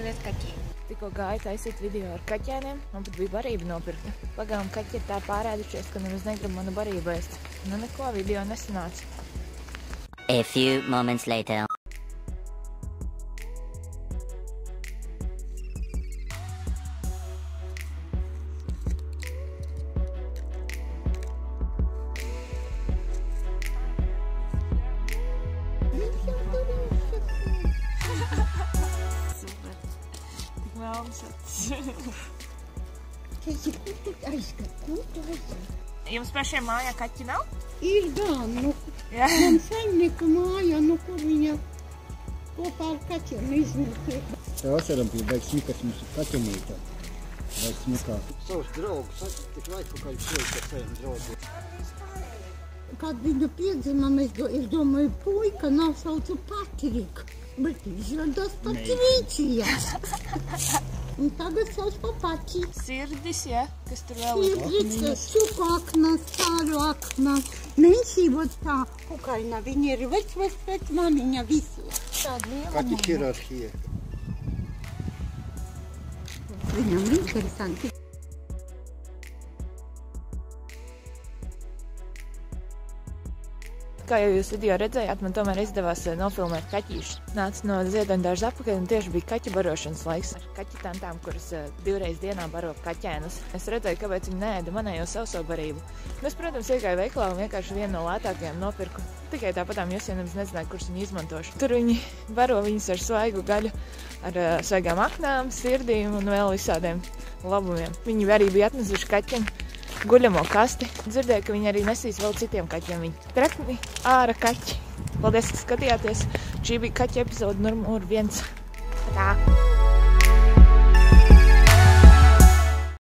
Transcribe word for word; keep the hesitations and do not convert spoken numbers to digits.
Pieliet kaķi. Tikko gāju taisīt video ar kaķēniem, man pat bija barība nopirkta. Pagām kaķi ir tā pārēdušies, ka nemaz negrib manu barību ēst. Nu neko, video nesanāca. A few moments later. Jums pašiem mājā kaķi nav? Ir gan, nu, Jā. man saimnieka mājā, nu, kur viņa kopā ar kaķiem izmetē. Tā vasaram bija baigi smikas mums kaķenītā. Baigi smikā. Savus draugus, tik laiku, kā jūs puika saviem draugiem. Kad viņu piedzimam, es, do, es domāju, puika nav saucu Patrika, bet izrādās Patricija. Un tagad sauc pa Pači. Sirdis, ja? Kas tur vēl ir? Sirdis, čuku aknas, tāru aknas. Mēnsī, vot tā kukaina, viņi ir vec, vec, vec, mamiņa visu. Tāda liela Kaķi hierarhija. Viņam interesanti. Kā jau jūs video redzējāt, man tomēr izdevās nofilmēt kaķīšus. Nāca no ziedoņdārza apakaļ un tieši bija kaķu barošanas laiks. Ar kaķu tantām, kuras divreiz dienā baro kaķēnus. Es redzēju, kāpēc viņi neēda manējo sauso barību. Es, protams, iegāju veiklā un vienkārši vienu no lētākajiem nopirku. Tikai tāpatām jūs jau nemaz nezināju, kurš viņu izmantošu. Tur viņi baro viņus ar svaigu gaļu, ar uh, svaigām aknām, sirdīm un vēl visādiem labumiem. Viņi arī bija atnesuši kaķiem guļamo kasti. Dzirdēju, ka viņi arī nesīs vēl citiem kaķiem. Viņi trekni āra kaķi. Paldies, ka skatījāties. Šī bija kaķa epizode numur viens. Tā.